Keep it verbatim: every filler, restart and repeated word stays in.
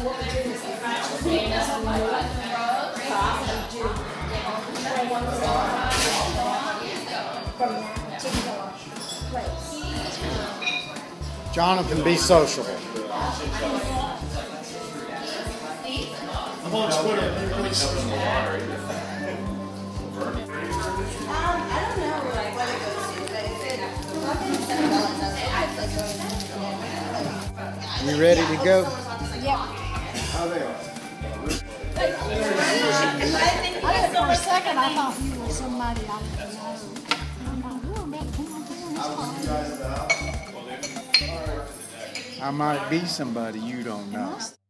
Jonathan, be sociable. I'm on Twitter. Everybody's social. You ready to go? Yep. How they are. I did for a second. I thought you were somebody I didn't know. I'm like, who am I? Who am I? You guys about? I might be somebody you don't know.